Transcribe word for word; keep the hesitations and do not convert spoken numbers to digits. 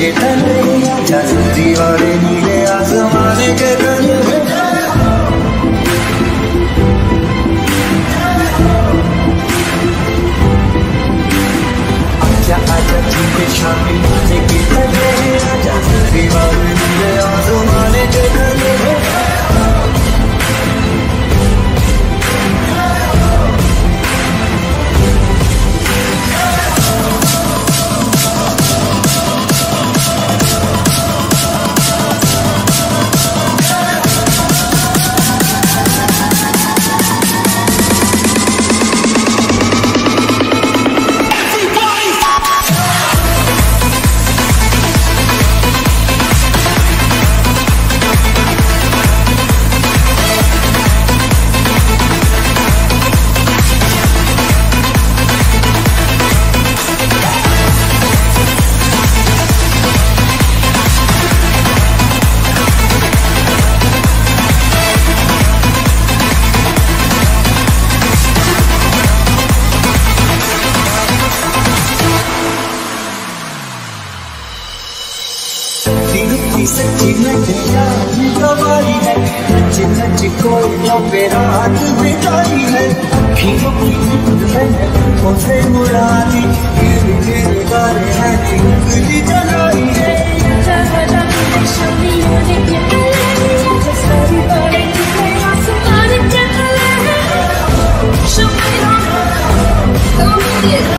के तले, जल्दी वाले नीले आसमाने के तले। आजा आजा झूठे शामी आने के तले, जल्दी वाले नीले आसमाने के तले। सच्ची में गवारी है, नच नच कोई पे रात बिताई है। अखियों की है मुझे मुरादी।